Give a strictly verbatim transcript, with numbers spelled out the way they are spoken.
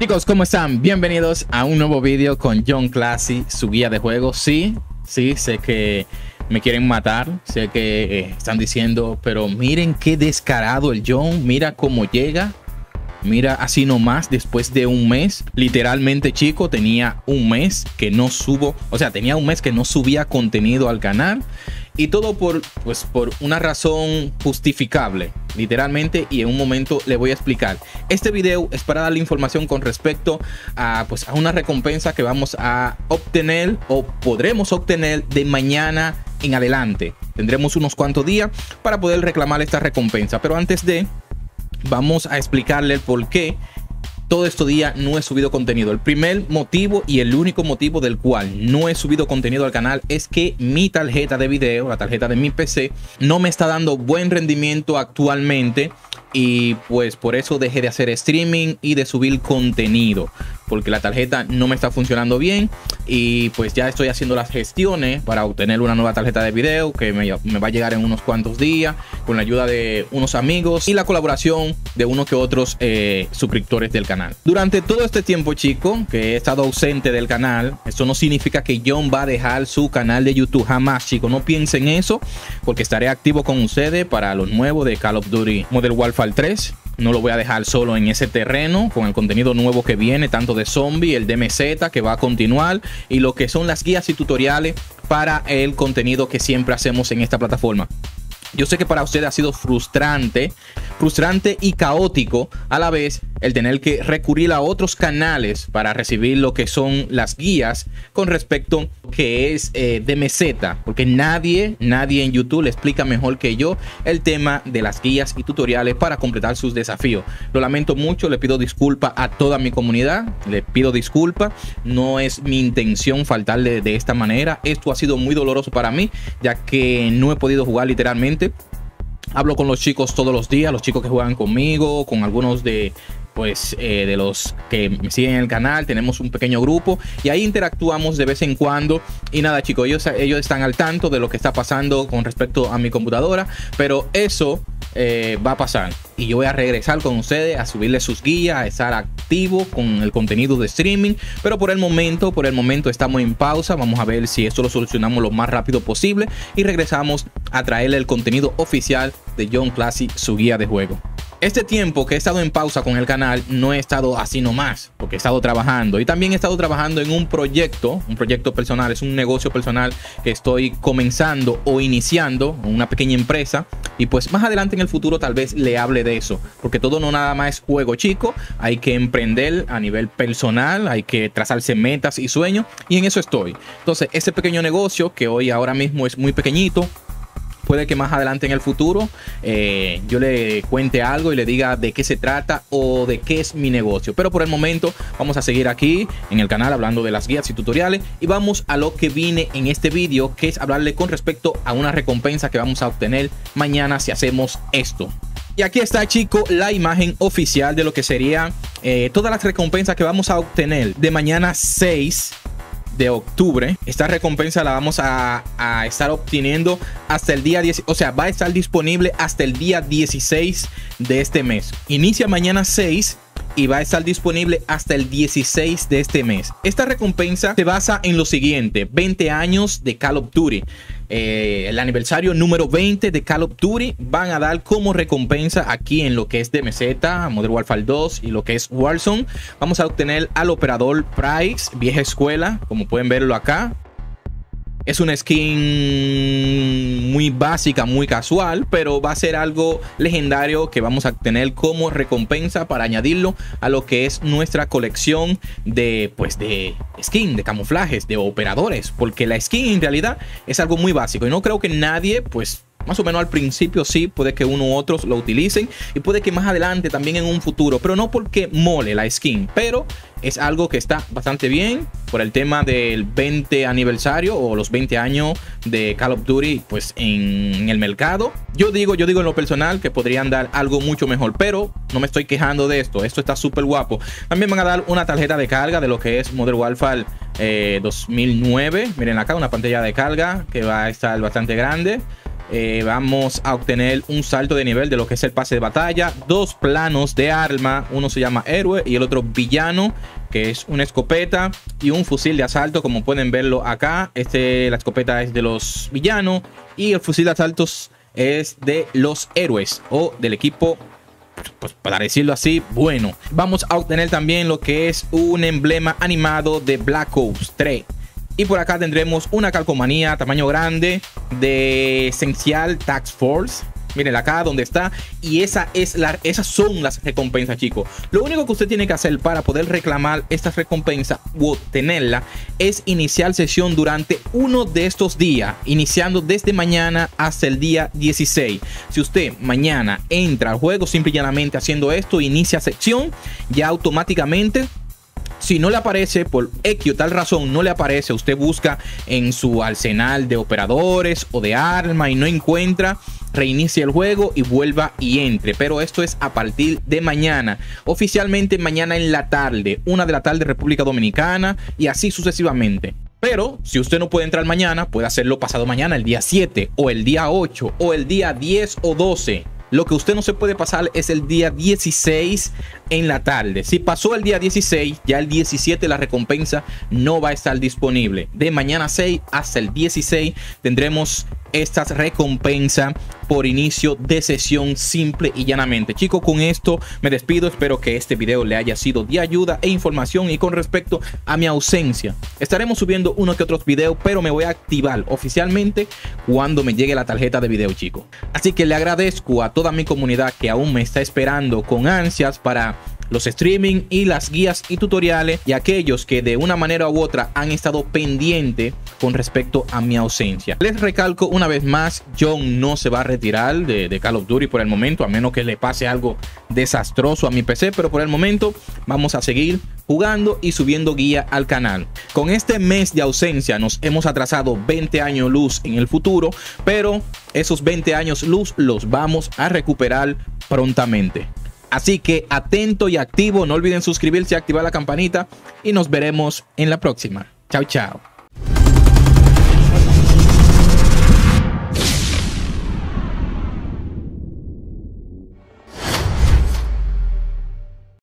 Chicos, ¿cómo están? Bienvenidos a un nuevo vídeo con John Classy, su guía de juego. Sí, sí, sé que me quieren matar, sé que eh, están diciendo, pero miren qué descarado el John, mira cómo llega. Mira, así nomás, después de un mes, literalmente, chico, tenía un mes que no subo, o sea, tenía un mes que no subía contenido al canal. Y todo por, pues, por una razón justificable, literalmente, y en un momento le voy a explicar. Este video es para darle información con respecto a, pues, a una recompensa que vamos a obtener o podremos obtener de mañana en adelante. Tendremos unos cuantos días para poder reclamar esta recompensa. Pero antes de, vamos a explicarle el por qué todo este día no he subido contenido. El primer motivo y el único motivo del cual no he subido contenido al canal es que mi tarjeta de video, la tarjeta de mi P C, no me está dando buen rendimiento actualmente. Y pues por eso dejé de hacer streaming y de subir contenido, porque la tarjeta no me está funcionando bien. Y pues ya estoy haciendo las gestiones para obtener una nueva tarjeta de video que me, me va a llegar en unos cuantos días, con la ayuda de unos amigos y la colaboración de unos que otros eh, suscriptores del canal. Durante todo este tiempo, chicos, que he estado ausente del canal, esto no significa que John va a dejar su canal de YouTube. Jamás, chicos, no piensen eso, porque estaré activo con ustedes para los nuevos de Call of Duty Modern Warfare tres. No lo voy a dejar solo en ese terreno, con el contenido nuevo que viene, tanto de zombie, el D M Z que va a continuar, y lo que son las guías y tutoriales para el contenido que siempre hacemos en esta plataforma. Yo sé que para ustedes ha sido frustrante, frustrante y caótico a la vez el tener que recurrir a otros canales para recibir lo que son las guías con respecto a que es eh, D M Z, porque nadie, nadie en YouTube le explica mejor que yo el tema de las guías y tutoriales para completar sus desafíos. Lo lamento mucho, le pido disculpas a toda mi comunidad, le pido disculpas, no es mi intención faltarle de esta manera. Esto ha sido muy doloroso para mí, ya que no he podido jugar literalmente. Hablo con los chicos todos los días, los chicos que juegan conmigo, con algunos de pues eh, de los que me siguen en el canal. Tenemos un pequeño grupo y ahí interactuamos de vez en cuando. Y nada, chicos, ellos, ellos están al tanto de lo que está pasando con respecto a mi computadora, pero eso eh, va a pasar y yo voy a regresar con ustedes a subirles sus guías, a estar activo con el contenido de streaming. Pero por el momento, por el momento estamos en pausa. Vamos a ver si esto lo solucionamos lo más rápido posible y regresamos a traerle el contenido oficial de John Classy, su guía de juego. Este tiempo que he estado en pausa con el canal no he estado así nomás, porque he estado trabajando y también he estado trabajando en un proyecto, un proyecto personal, es un negocio personal que estoy comenzando o iniciando, una pequeña empresa, y pues más adelante en el futuro tal vez le hable de eso, porque todo no nada más es juego, chico. Hay que emprender a nivel personal, hay que trazarse metas y sueños, y en eso estoy. Entonces, ese pequeño negocio que hoy ahora mismo es muy pequeñito, puede que más adelante en el futuro eh, yo le cuente algo y le diga de qué se trata o de qué es mi negocio. Pero por el momento vamos a seguir aquí en el canal hablando de las guías y tutoriales. Y vamos a lo que vine en este vídeo, que es hablarle con respecto a una recompensa que vamos a obtener mañana si hacemos esto. Y aquí está, chicos, la imagen oficial de lo que sería eh, todas las recompensas que vamos a obtener de mañana seis de octubre. Esta recompensa la vamos a, a estar obteniendo hasta el día diez, o sea, va a estar disponible hasta el día dieciséis de este mes. Inicia mañana seis y va a estar disponible hasta el dieciséis de este mes. Esta recompensa se basa en lo siguiente: veinte años de Call of Duty. Eh, el aniversario número veinte de Call of Duty van a dar como recompensa aquí en lo que es D M Z, Modern Warfare dos y lo que es Warzone. Vamos a obtener al operador Price, vieja escuela, como pueden verlo acá. Es una skin muy básica, muy casual, pero va a ser algo legendario que vamos a tener como recompensa para añadirlo a lo que es nuestra colección de, pues, de skin, de camuflajes, de operadores, porque la skin en realidad es algo muy básico y no creo que nadie, pues, más o menos al principio sí, puede que uno u otros lo utilicen y puede que más adelante también en un futuro, pero no porque mole la skin, pero es algo que está bastante bien por el tema del veinte aniversario o los veinte años de Call of Duty pues en el mercado. Yo digo, yo digo en lo personal que podrían dar algo mucho mejor, pero no me estoy quejando de esto. Esto está súper guapo. También van a dar una tarjeta de carga de lo que es Modern Warfare eh, dos mil nueve. Miren acá, una pantalla de carga que va a estar bastante grande. eh, vamos a obtener un salto de nivel de lo que es el pase de batalla, dos planos de arma, uno se llama héroe y el otro villano, que es una escopeta y un fusil de asalto, como pueden verlo acá. Este, la escopeta es de los villanos y el fusil de asaltos es de los héroes o del equipo, pues para decirlo así, bueno. Vamos a obtener también lo que es un emblema animado de Black Ops tres. Y por acá tendremos una calcomanía tamaño grande de Essential Task Force. Miren acá donde está. Y esa es la, esas son las recompensas, chicos. Lo único que usted tiene que hacer para poder reclamar estas recompensas o obtenerla es iniciar sesión durante uno de estos días, iniciando desde mañana hasta el día dieciséis. Si usted mañana entra al juego simple y llanamente haciendo esto, inicia sección, ya automáticamente, si no le aparece por X o tal razón, no le aparece, usted busca en su arsenal de operadores o de arma y no encuentra, reinicie el juego y vuelva y entre. Pero esto es a partir de mañana, oficialmente mañana en la tarde, una de la tarde República Dominicana, y así sucesivamente. Pero si usted no puede entrar mañana, puede hacerlo pasado mañana, el día siete o el día ocho o el día diez o doce. Lo que usted no se puede pasar es el día dieciséis en la tarde. Si pasó el día dieciséis, ya el diecisiete la recompensa no va a estar disponible. De mañana seis hasta el dieciséis tendremos estas recompensas por inicio de sesión simple y llanamente. Chicos, con esto me despido. Espero que este video le haya sido de ayuda e información. Y con respecto a mi ausencia, estaremos subiendo uno que otros videos, pero me voy a activar oficialmente cuando me llegue la tarjeta de video, chicos. Así que le agradezco a toda mi comunidad que aún me está esperando con ansias para los streaming y las guías y tutoriales, y aquellos que de una manera u otra han estado pendientes con respecto a mi ausencia. Les recalco una vez más, John no se va a retirar de, de Call of Duty por el momento, a menos que le pase algo desastroso a mi P C, pero por el momento vamos a seguir jugando y subiendo guía al canal. Con este mes de ausencia nos hemos atrasado veinte años luz en el futuro, pero esos veinte años luz los vamos a recuperar prontamente. Así que atento y activo, no olviden suscribirse y activar la campanita y nos veremos en la próxima. Chao, chao.